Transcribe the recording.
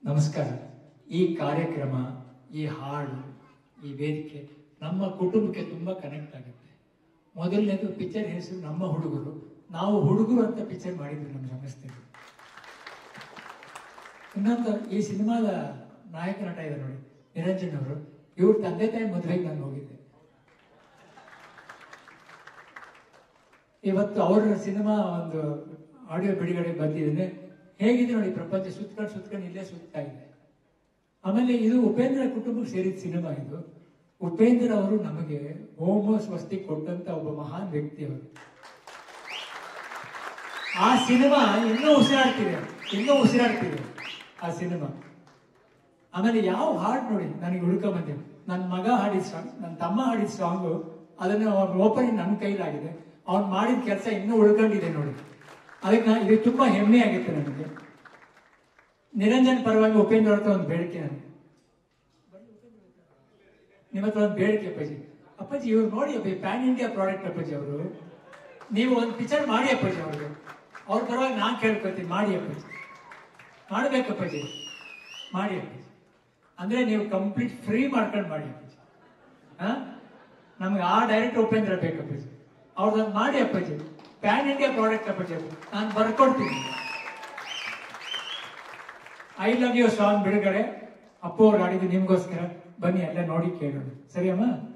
ನಮಸ್ಕಾರ. ಈ ಕಾರ್ಯಕ್ರಮ, ಈ ಹಾಡು, ಈ ವೇದಿಕೆ ನಮ್ಮ ಕುಟುಂಬಕ್ಕೆ ತುಂಬಾ ಕನೆಕ್ಟ್ ಆಗುತ್ತೆ. ಮೊದಲನೇದು ಪಿಕ್ಚರ್ ಹೆಸರು ನಮ್ಮ ಹುಡುಗರು. ನಾವು ಹುಡುಗರು ಅಂತ ಪಿಕ್ಚರ್ ಮಾಡಿದ್ವಿ ನಮ್ಮ ಸಂಸ್ಥೆಗೆ. ಇನ್ನೊಂದು, ಈ ಸಿನಿಮಾದ ನಾಯಕ ನಟ ಇದೆ ನೋಡಿ, ನಿರಂಜನ್ ಅವರು. ಇವ್ರ ತಂದೆ ತಾಯಿ ಮದುವೆಗೆ ನಾನು ಹೋಗಿದ್ದೆ. ಇವತ್ತು ಅವರ ಸಿನಿಮಾ ಒಂದು ಆಡಿಯೋ ಬಿಡುಗಡೆ ಬಂದಿದೆ. ಹೇಗಿದೆ ನೋಡಿ, ಪ್ರಪಂಚ ಸುತ್ಕೊಂಡು ಇಲ್ಲೇ ಸುತ್ತಾ ಇದೆ. ಆಮೇಲೆ ಇದು ಉಪೇಂದ್ರ ಕುಟುಂಬಕ್ಕೆ ಸೇರಿದ ಸಿನಿಮಾ. ಇದು ಉಪೇಂದ್ರ ಅವರು ನಮಗೆ ಹೋಮೋ ಸ್ವಸ್ತಿ ಕೊಟ್ಟಂತ ಒಬ್ಬ ಮಹಾನ್ ವ್ಯಕ್ತಿ ಅವರು. ಆ ಸಿನಿಮಾ ಇನ್ನೂ ಉಸಿರಾಡ್ತಿದೆ ಆ ಸಿನಿಮಾ. ಆಮೇಲೆ ಯಾವ ಹಾಡು ನೋಡಿ ನನಗೆ ಹುಡುಕ ಬಂದಿದೆ. ನನ್ನ ಮಗ ಹಾಡಿದ ಸಾಂಗ್, ನನ್ನ ತಮ್ಮ ಹಾಡಿದ ಸಾಂಗು, ಅದನ್ನ ಓಪನಿಂಗ್ ನನ್ನ ಕೈಲಾಗಿದೆ. ಅವ್ನು ಮಾಡಿದ ಕೆಲಸ ಇನ್ನೂ ಉಳ್ಕೊಂಡಿದೆ ನೋಡಿ. ಅದಕ್ಕೆ ಇದು ತುಂಬಾ ಹೆಮ್ಮೆ ಆಗುತ್ತೆ ನನಗೆ. ನಿರಂಜನ್ ಪರವಾಗಿ ಉಪೇಂದ್ರ ಅವ್ರ ಒಂದು ಬೇಡಿಕೆ, ನನಗೆ ನಿಮ್ಮ ಹತ್ರ ಒಂದು ಬೇಡಿಕೆ ಅಪ್ಪಾಜಿ. ಅಪ್ಪಾಜಿ ಇವ್ರು ನೋಡಿ ಅಪ್ಪ, ಪ್ಯಾನ್ ಇಂಡಿಯಾ ಪ್ರಾಡಕ್ಟ್ ಅಪ್ಪಾಜಿ ಅವರು. ನೀವು ಒಂದು ಪಿಕ್ಚರ್ ಮಾಡಿ ಅಪ್ಪಾಜಿ ಅವ್ರಿಗೆ. ಅವ್ರ ಪರವಾಗಿ ನಾನು ಕೇಳ್ಕೊತೀನಿ, ಮಾಡಿ ಅಪ್ಪಾಜಿ, ಮಾಡ್ಬೇಕಪ್ಪಾಜಿ, ಮಾಡಿ ಅಪ್ಪಾಜಿ. ಅಂದ್ರೆ ನೀವು ಕಂಪ್ಲೀಟ್ ಫ್ರೀ ಮಾಡ್ಕೊಂಡು ಮಾಡಿ ಅಪ್ಪಾಜಿ. ನಮ್ಗೆ ಆ ಡೈರೆಕ್ಟ್ ಉಪೇಂದ್ರ ಬೇಕಪ್ಪಾಜಿ. ಅವ್ರದ್ದು ಮಾಡಿ ಅಪ್ಪಾಜಿ. ಪ್ಯಾನ್ ಇಂಡಿಯಾ ಪ್ರಾಡಕ್ಟ್ ಅಪ್ಪಾಜಿ, ನಾನು ಬರ್ಕೊಡ್ತೀನಿ. ಐ ಲವ್ ಯು ಸಾಂಗ್ ಬಿಡುಗಡೆ ಅಪ್ಪು ಅವ್ರು ಆಡಿದ್ದು ನಿಮ್ಗೋಸ್ಕರ. ಬನ್ನಿ ಎಲ್ಲ ನೋಡಿ ಕೇಳೋಣ, ಸರಿ ಅಮ್ಮ?